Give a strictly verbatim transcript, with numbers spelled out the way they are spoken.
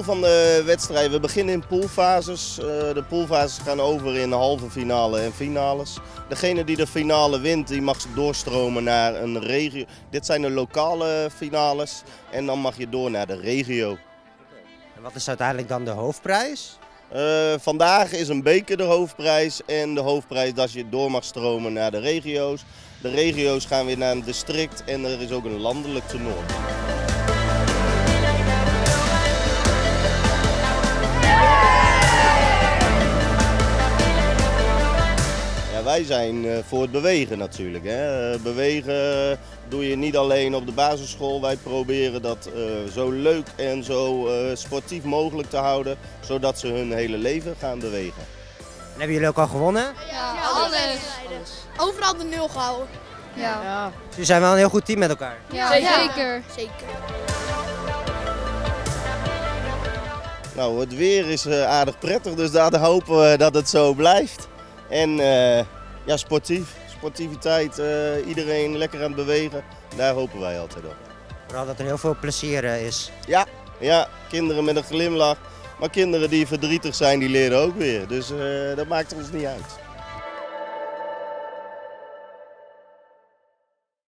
van de wedstrijd. We beginnen in poolfases. Uh, de poolfases gaan over in halve finale en finales. Degene die de finale wint, die mag doorstromen naar een regio. Dit zijn de lokale finales en dan mag je door naar de regio. En wat is uiteindelijk dan de hoofdprijs? Uh, vandaag is een beker de hoofdprijs en de hoofdprijs dat je door mag stromen naar de regio's. De regio's gaan weer naar een district en er is ook een landelijk toernooi. Ja, wij zijn voor het bewegen natuurlijk. Hè. Bewegen doe je niet alleen op de basisschool. Wij proberen dat uh, zo leuk en zo uh, sportief mogelijk te houden, zodat ze hun hele leven gaan bewegen. En hebben jullie ook al gewonnen? Ja, ja alles. alles. Overal de nul gehouden. Ja. Ja. Dus jullie zijn wel een heel goed team met elkaar? Ja, ja. zeker. zeker. Nou, het weer is uh, aardig prettig, dus daar hopen we dat het zo blijft. En uh, ja, sportief, sportiviteit, uh, iedereen lekker aan het bewegen, daar hopen wij altijd op. Vooral dat er heel veel plezier uh, is. Ja, ja, kinderen met een glimlach, maar kinderen die verdrietig zijn, die leren ook weer. Dus uh, dat maakt ons niet uit.